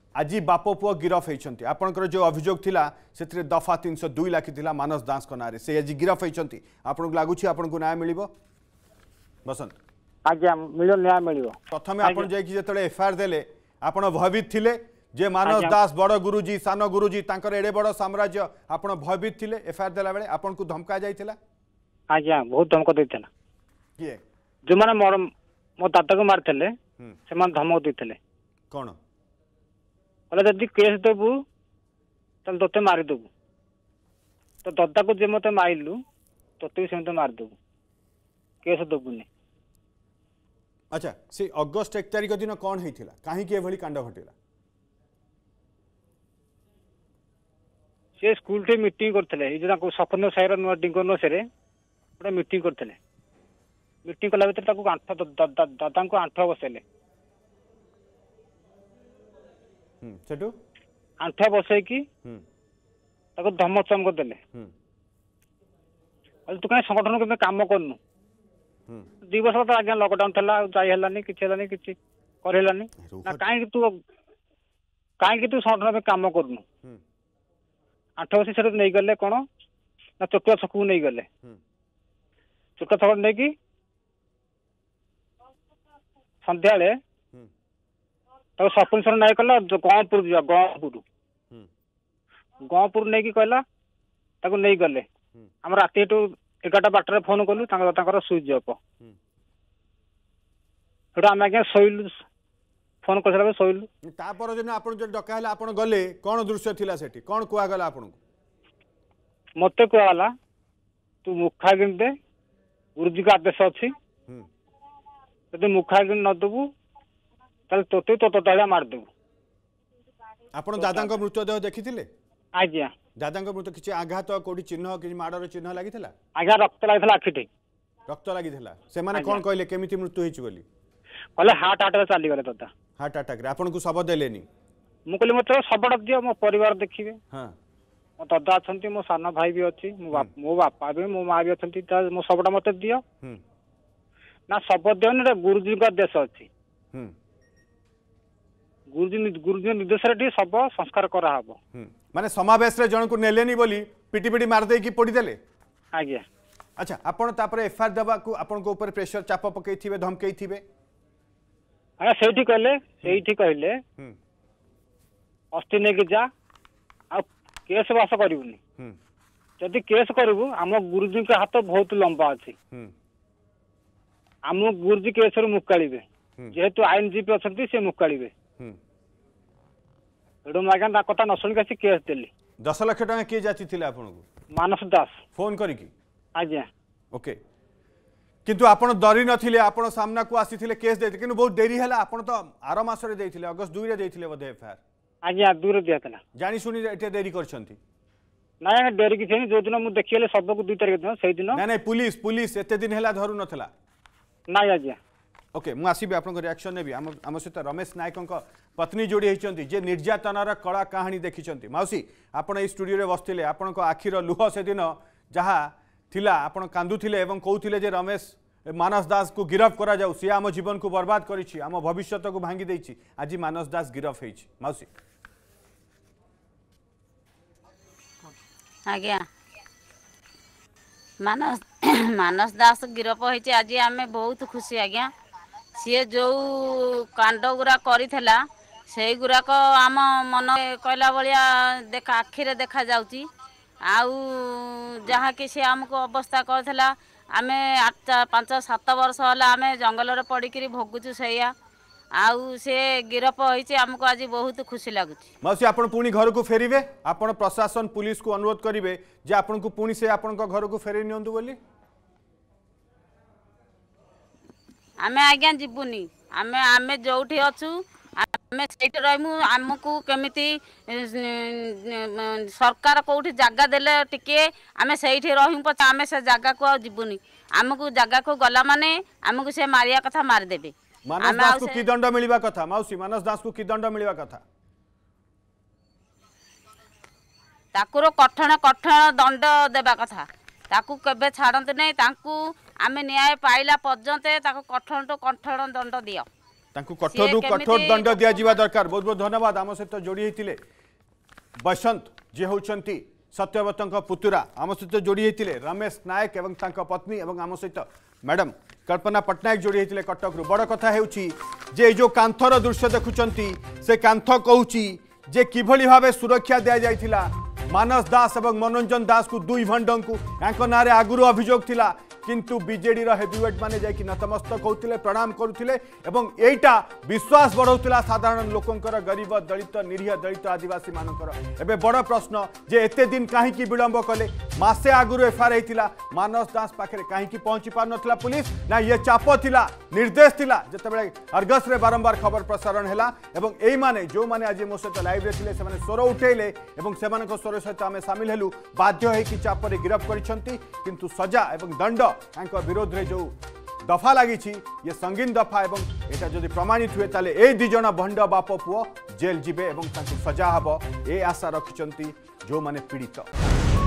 आज बाप पुओ गिरफ होती आपंकर जो अभियोग थिला से दफा 302 लाखी मानस दास ना से आज गिरफ होती आपन लगुच आपन को न्याय मिल बसंत आज्ञा मिल न्याय मिल प्रथम आप जो एफआईआर देले आपण भयभीत थिले जे मानस दास बड़ गुरुजी सान गुरुजी तांकर एडे बड़ साम्राज्य आपण भयभीत थिले एफआईआर देला बेले आपन को धमका जाइथिला आज्ञा बहुत धमक देथिला किए जो माने मो दादा को मारथिले से मान धमक देथिले कोन बोले जदि केस देबू तल तोते मारी देबू तो दादा को जे मते माइलु तोते से मते मार देबू केस देबूनी अच्छा से अगस्त 1 तारिख दिन कौन होता कहीं एभली कांड घटिला से स्कूल टे मीटिंग करथिले जो सपन साइर नुआ डिंगनो सेरे गोटे मीटिंग करथिले मीटिंग कला भीतर ताको आंठ दादा को आंठ बसेले सेटू आंठ बसई की ताको धमक चमक देले तू कहीं संगठन के काम करनु 2 वर्ष तो आज्ञा लॉकडाउन था जाइलानी कि करलानी कहीं तू संगठन में काम करनु 8 वर्ष से नहीं गले कौन ना चोटुआ छक नहीं गले चोटुआ छक नहीं कि संध्या सरपंच नहीं कला गहपुर जा गहपुर नहीं कि कहला नहीं गले आम राति 11-12 फोन कलु स्विच अफ आम आज्ञा शोलु फोन कर शोलु तापर दिन आप जो डका आप गले कौन दृश्य थिला सेठी कौन कहगला आपन मत कहला तू मुखा गिन दे गुरुजी का आदेश अच्छी यदि मुखा गिन न देबू तोते तो तलिया मारदेबू आप दादा मृतदेह देखी आज्ञा दादा मृत किसी आघात कोडी चिन्ह कि माडर चिन्ह लगी आज्ञा रक्त लगी आखिटे रक्त लगी से माने कौन कहले केमिति मृत्यु होइछि बोली कहले हार्ट अटैक चली गले दादा हार्ट अटैक आपन को सब देलेनी मु कहले मत सबड़ दियो मो परिवार देखिबे हां मो दादा अछंती मो साना भाई भी अछि मो बापा भी मो मां भी अछंती मो सबड़ा मत दियो ना सब दियो ने गुरुजी का देश अछि गुरुजी निर्देश रे सब संस्कार करा हबो माने समावेश रे जन को नेलेनी बोली पिटी पिटी मार दे की पड़ी देले आज्ञा अच्छा आपण तापर एफआईआर दबा को आपण को ऊपर प्रेशर चाप पकई थिबे धमकई थिबे हां सेठी कहले अस्ति ने कि जा आ केस वास करिवनी जदि केस करबू हम गुरुजी के हाथ बहुत लंबा अछि हम गुरुजी केस रे मुकालिबे जेहेतु आईनजीपी अछंती से मुकालिबे आज्ञा कथा न शुणी केस देली 10 लाख टका किए जाची आपन को मानस दास फोन करिकी आज्ञा ओके किंतु आपण डरी नथिले आपण सामना को आसीथिले केस देते किंतु बहुत देरी हला आपण तो आर मास रे देथिले अगस्त 2 रे देथिले बदे एफआईआर आज्ञा 2 रे दियातला जानी सुनी एटे देरी करछंती ना देरी कि छेनी जो दिन मु देखिले सब को 2 तारिख दिन सेही दिन ना पुलिस एते दिन हला धरु नथला ना आज्ञा ओके मु आसीबे आपन को रिएक्शन नेबी हम सहित रमेश नायक पत्नी जोड़ी होती जे निर्यातनार कला कहानी देखी मौसी आपण ए स्टूडियो रे बसथिले आपण को आखिर लुह से दिन जहा थिला आपण कांदुथिले एवं कहउथिले जे रमेश मानस दास को गिरफ करा जाऊ सी आम जीवन को बर्बाद करिछि आम भविष्यत को भांगी देछि आज मानस दास गिरफ होइछि मौसी आज्ञा मानस दास गिरफ होइछि आज आमे बहुत खुशी आज्ञा सी जो कांड गुरा करिथला से गुराक आम मन कहला भलिया देखा आखिरे देखा जाउची आउ जहाँ कि सी आमको अवस्था करथला आमे 5-7 वर्ष होला आमे जंगल रे पड़िकरी भोगुचु सैया आउ से गिरफ होइछि हमको आज बहुत खुशी लागुची मौसी आपण पुणी घर को फेरिबे आपण प्रशासन पुलिस को अनुरोध करिवे जे आपण को पुणी से आपण को घर को फेरि नियंतु बोली आमे आज्ञा जीवुनी आमे जोठी अछु आमे सेठ रहमु हमकु केमिति सरकार कोठी जगह देले टिके आमे सेठी रहिमु पछ आमे से जगह को जीवुनी हमकु जगह को गला माने हमकु से मारिया कथा मार देबे मानस दास को की दंड मिलवा कथा मौसी मानस दास को की दंड मिलवा कथा ताकुर कठण दंड देबा कथा ताकू केबे छाड़ते नहीं ताकू आमे न्याय पाइला पर्यंत ताकू कठण तो कठण दंड दियो तांकु कठोर कठोर दंड दिया जिवा दरकार। बहुत बहुत धन्यवाद। आम सहित जोड़ी होते बसंत जी होती सत्यव्रत पुतुरा आम सहित जोड़ी होते रमेश नायक एवं पत्नी एवं आम सहित मैडम कल्पना पट्टनायक जोड़ी होते कटक रु। बड़ कथा है जो कांथर दृश्य देखुंट से कांथ कहूँ जे किभली भावे सुरक्षा दिया जाइथिला मानस दास और मनोरंजन दास को दुई भंड को ना आगुरी अभियोग थिला किंतु बीजेडी हेवीवेट माने जाकि नतमस्तक होते प्रणाम करुले एटा विश्वास बढ़ाऊला साधारण लोकंकर गरीब दलित निरीह दलित आदिवासी मानकर। एबे बड़ प्रश्न जे एते दिन कहीं विलंब कले मासे आगुरी एफआईआर होता मानस दास पाखे कहीं पहुंची पार नथिला पुलिस ना ये चाप थिला निर्देश थिला जितेबाला अर्गस रे बारंबार खबर प्रसारण है एई माने जो माने आज मो सहित लाइव रे थिले सेमाने स्वर उठेले एवं सेमानक स्वर सहित आमे शामिल हेलु बाध्य होइकि चापरे गिरफ करिसंती किंतु सजा एवं दंड विरोध रे जो दफा लगी ये संगीन दफा एवं एटा जदि प्रमाणित हुए ताले ए दि जण भंड बाप पुओ जेल जिबे एवं सजा हबो ए आशा रखिचंती जो माने पीड़ित।